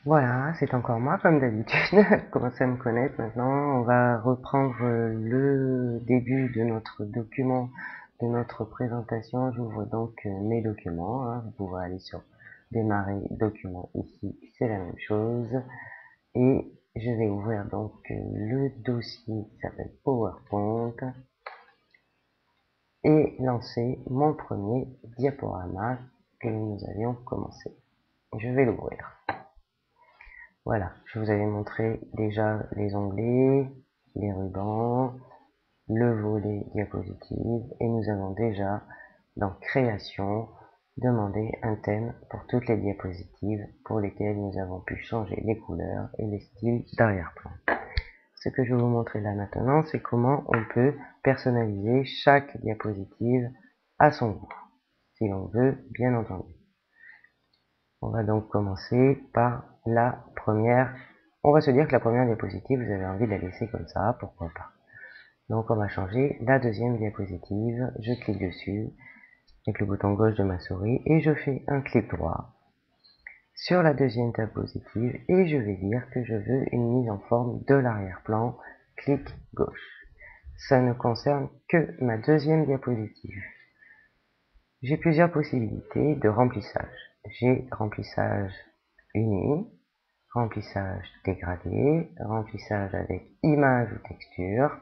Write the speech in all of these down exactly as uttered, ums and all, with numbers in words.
Voilà, c'est encore moi comme d'habitude. Commencez à me connaître maintenant. On va reprendre le début de notre document, de notre présentation. J'ouvre donc mes documents, hein. Vous pouvez aller sur démarrer document ici, c'est la même chose. Et je vais ouvrir donc le dossier qui s'appelle PowerPoint et lancer mon premier diaporama que nous avions commencé. Je vais l'ouvrir. Voilà, je vous avais montré déjà les onglets, les rubans, le volet diapositive et nous avons déjà dans création demandé un thème pour toutes les diapositives pour lesquelles nous avons pu changer les couleurs et les styles d'arrière-plan. Ce que je vais vous montrer là maintenant, c'est comment on peut personnaliser chaque diapositive à son goût, si l'on veut, bien entendu. On va donc commencer par la première. On va se dire que la première diapositive, vous avez envie de la laisser comme ça, pourquoi pas. Donc on va changer la deuxième diapositive. Je clique dessus avec le bouton gauche de ma souris et je fais un clic droit sur la deuxième diapositive et je vais dire que je veux une mise en forme de l'arrière-plan. Clic gauche. Ça ne concerne que ma deuxième diapositive. J'ai plusieurs possibilités de remplissage. J'ai remplissage uni, remplissage dégradé, remplissage avec image ou texture,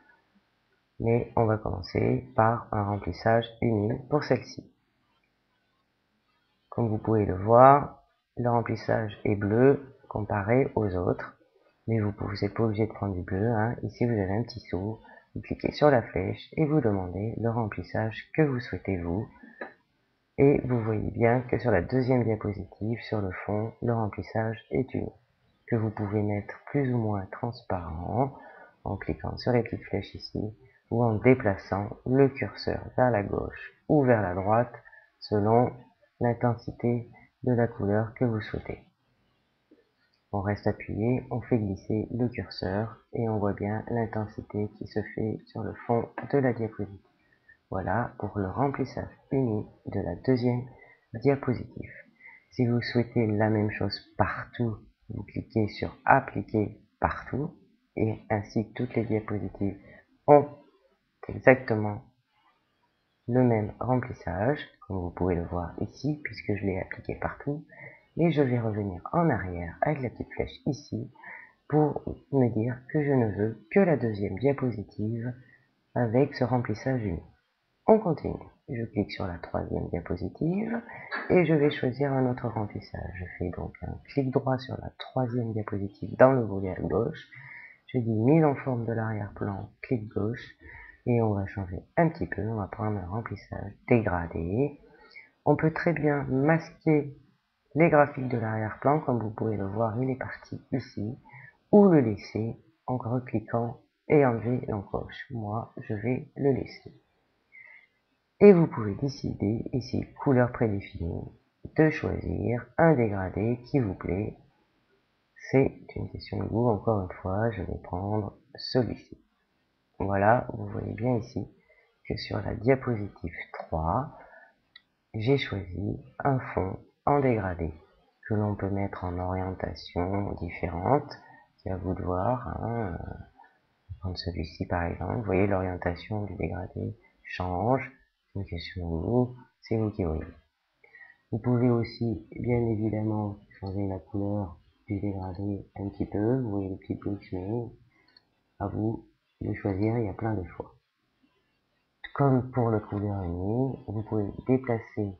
mais on va commencer par un remplissage uni pour celle-ci. Comme vous pouvez le voir, le remplissage est bleu comparé aux autres, mais vous n'êtes pas obligé de prendre du bleu, hein. Ici vous avez un petit sceau, vous cliquez sur la flèche et vous demandez le remplissage que vous souhaitez vous. Et vous voyez bien que sur la deuxième diapositive, sur le fond, le remplissage est uni, que vous pouvez mettre plus ou moins transparent en cliquant sur les petites flèches ici ou en déplaçant le curseur vers la gauche ou vers la droite selon l'intensité de la couleur que vous souhaitez. On reste appuyé, on fait glisser le curseur et on voit bien l'intensité qui se fait sur le fond de la diapositive. Voilà pour le remplissage uni de la deuxième diapositive. Si vous souhaitez la même chose partout, vous cliquez sur appliquer partout et ainsi toutes les diapositives ont exactement le même remplissage, comme vous pouvez le voir ici puisque je l'ai appliqué partout. Et je vais revenir en arrière avec la petite flèche ici pour me dire que je ne veux que la deuxième diapositive avec ce remplissage uni. On continue. Je clique sur la troisième diapositive et je vais choisir un autre remplissage. Je fais donc un clic droit sur la troisième diapositive dans le volet à gauche. Je dis mise en forme de l'arrière-plan, clic gauche et on va changer un petit peu. On va prendre un remplissage dégradé. On peut très bien masquer les graphiques de l'arrière-plan, comme vous pouvez le voir, il est parti ici, ou le laisser en recliquant et enlever l'encoche. Moi, je vais le laisser. Et vous pouvez décider, ici, couleur prédéfinie, de choisir un dégradé qui vous plaît. C'est une question de goût, encore une fois, je vais prendre celui-ci. Voilà, vous voyez bien ici que sur la diapositive trois, j'ai choisi un fond en dégradé, que l'on peut mettre en orientation différente. C'est à vous de voir, hein. Prendre celui-ci par exemple, vous voyez l'orientation du dégradé change. C'est une question de goût, c'est vous qui voyez. Vous pouvez aussi, bien évidemment, changer la couleur du dégradé un petit peu. Vous voyez le petit bleu qui met. À vous de choisir, il y a plein de choix. Comme pour le couleur uni, vous pouvez déplacer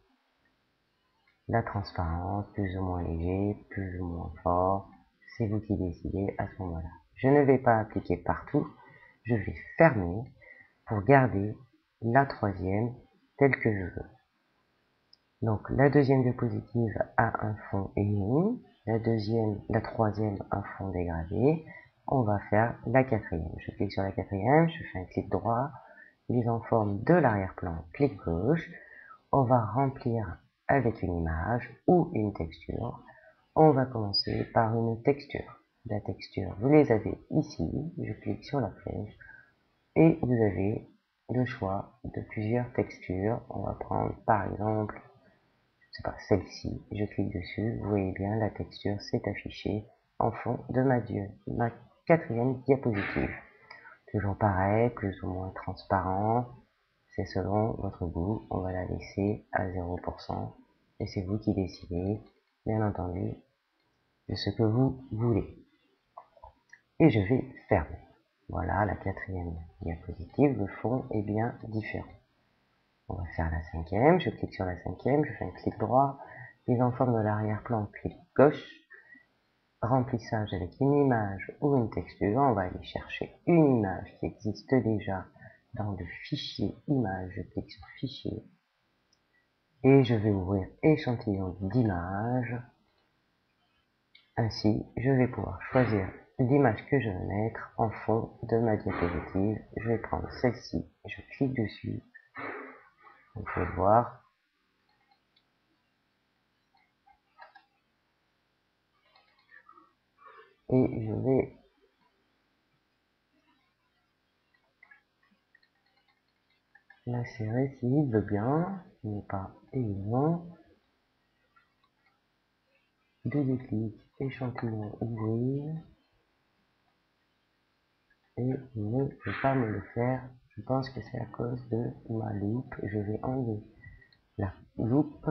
la transparence, plus ou moins léger, plus ou moins fort. C'est vous qui décidez à ce moment-là. Je ne vais pas appliquer partout. Je vais fermer pour garder la troisième telle que je veux. Donc la deuxième diapositive a un fond uni, la deuxième, la troisième un fond dégradé. On va faire la quatrième. Je clique sur la quatrième, je fais un clic droit, mise en forme de l'arrière-plan, clic gauche. On va remplir avec une image ou une texture. On va commencer par une texture. La texture, vous les avez ici. Je clique sur la flèche et vous avez le choix de plusieurs textures. On va prendre par exemple c'est pas celle-ci, je clique dessus, vous voyez bien la texture s'est affichée en fond de ma, dieu, ma quatrième diapositive. Toujours pareil, plus ou moins transparent, c'est selon votre goût, on va la laisser à zéro pour cent et c'est vous qui décidez, bien entendu, de ce que vous voulez. Et je vais fermer. Voilà la quatrième diapositive, le fond est bien différent. On va faire la cinquième, je clique sur la cinquième, je fais un clic droit, mise en forme de l'arrière-plan, clic gauche, remplissage avec une image ou une texture, on va aller chercher une image qui existe déjà dans le fichier image, je clique sur fichier, et je vais ouvrir échantillon d'images. Ainsi, je vais pouvoir choisir l'image que je veux mettre en fond de ma diapositive. Je vais prendre celle-ci, je clique dessus, vous pouvez voir. Et je vais l'insérer s'il veut bien, ce n'est pas évident. Deux clics, échantillon, ouvrir. Et il ne veut pas me le faire. Je pense que c'est à cause de ma loupe. Je vais enlever la loupe.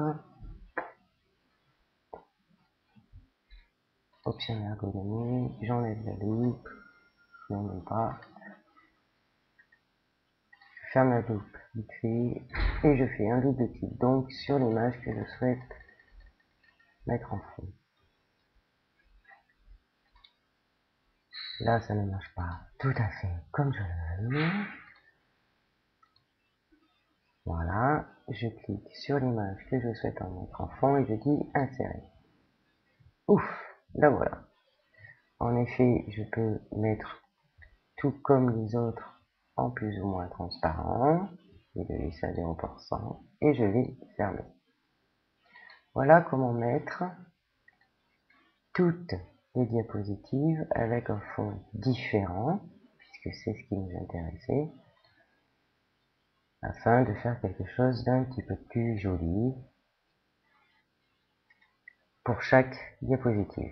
Option ergonomie, j'enlève la loupe. Non, non pas. Je ferme la loupe, vite fait, et je fais un double clic donc sur l'image que je souhaite mettre en fond. Là, ça ne marche pas tout à fait comme je le veux. Voilà, je clique sur l'image que je souhaite en mettre en fond et je dis insérer. Ouf, là voilà. En effet, je peux mettre tout comme les autres en plus ou moins transparent. Je vais le laisser à zéro pour cent et je vais fermer. Voilà comment mettre toutes les diapositives avec un fond différent, puisque c'est ce qui nous intéressait, afin de faire quelque chose d'un petit peu plus joli pour chaque diapositive.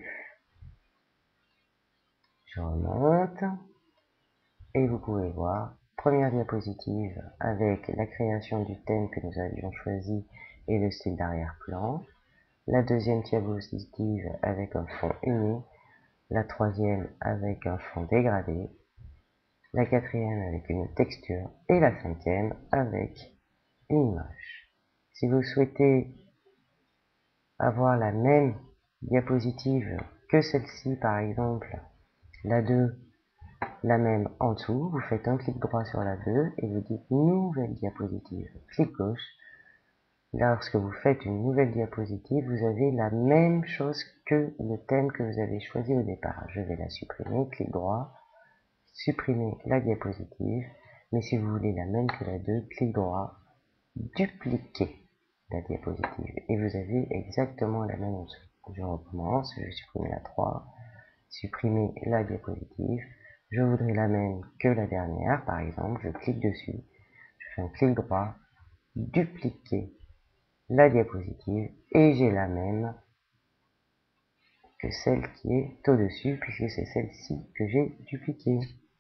Je remonte et vous pouvez voir, première diapositive avec la création du thème que nous avions choisi et le style d'arrière-plan, la deuxième diapositive avec un fond uni, la troisième avec un fond dégradé, la quatrième avec une texture et la cinquième avec une image. Si vous souhaitez avoir la même diapositive que celle-ci, par exemple, la deux, la même en dessous, vous faites un clic droit sur la deux et vous dites nouvelle diapositive, clic gauche. Lorsque vous faites une nouvelle diapositive, vous avez la même chose que le thème que vous avez choisi au départ. Je vais la supprimer, clic droit, supprimer la diapositive, mais si vous voulez la même que la deux, clic droit, dupliquer la diapositive et vous avez exactement la même en dessous. Je recommence, je vais supprimer la trois, supprimer la diapositive, je voudrais la même que la dernière, par exemple, je clique dessus, je fais un clic droit, dupliquer la diapositive et j'ai la même que celle qui est au-dessus puisque c'est celle-ci que j'ai dupliquée.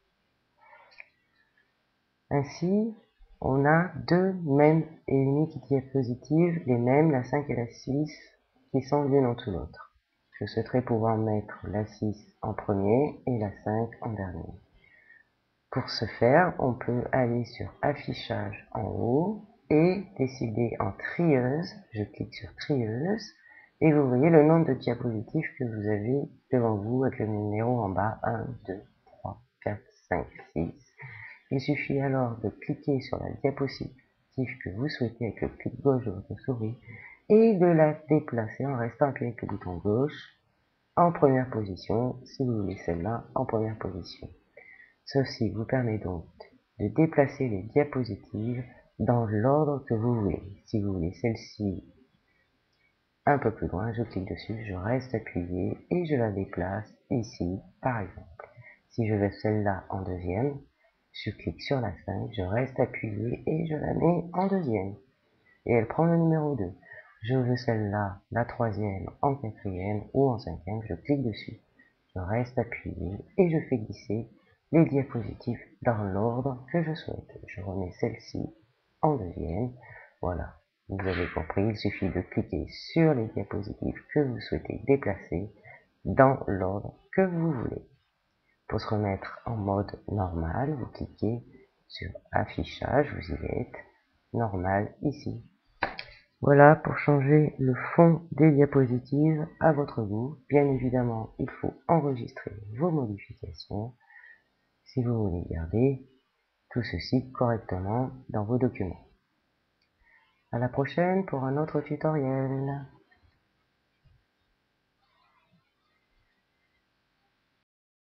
Ainsi, on a deux mêmes et uniques diapositives, les mêmes, la cinq et la six, qui sont l'une en dessous de l'autre. Je souhaiterais pouvoir mettre la six en premier et la cinq en dernier. Pour ce faire, on peut aller sur affichage en haut et décider en trieuse. Je clique sur trieuse et vous voyez le nombre de diapositives que vous avez devant vous avec le numéro en bas, un, deux, trois, quatre, cinq, six. Il suffit alors de cliquer sur la diapositive que vous souhaitez avec le clic gauche de votre souris et de la déplacer en restant appuyé avec le bouton gauche en première position, si vous voulez celle-là en première position. Ceci vous permet donc de déplacer les diapositives dans l'ordre que vous voulez. Si vous voulez celle-ci un peu plus loin, je clique dessus, je reste appuyé et je la déplace ici, par exemple. Si je veux celle-là en deuxième, je clique sur la cinq, je reste appuyé et je la mets en deuxième. Et elle prend le numéro deux. je veux celle-là, la troisième, en quatrième ou en cinquième, je clique dessus. Je reste appuyé et je fais glisser les diapositives dans l'ordre que je souhaite. Je remets celle-ci en deuxième. Voilà, vous avez compris, il suffit de cliquer sur les diapositives que vous souhaitez déplacer dans l'ordre que vous voulez. Pour se remettre en mode normal, vous cliquez sur affichage, vous y êtes, normal ici. Voilà pour changer le fond des diapositives à votre goût. Bien évidemment, il faut enregistrer vos modifications si vous voulez garder tout ceci correctement dans vos documents. À la prochaine pour un autre tutoriel.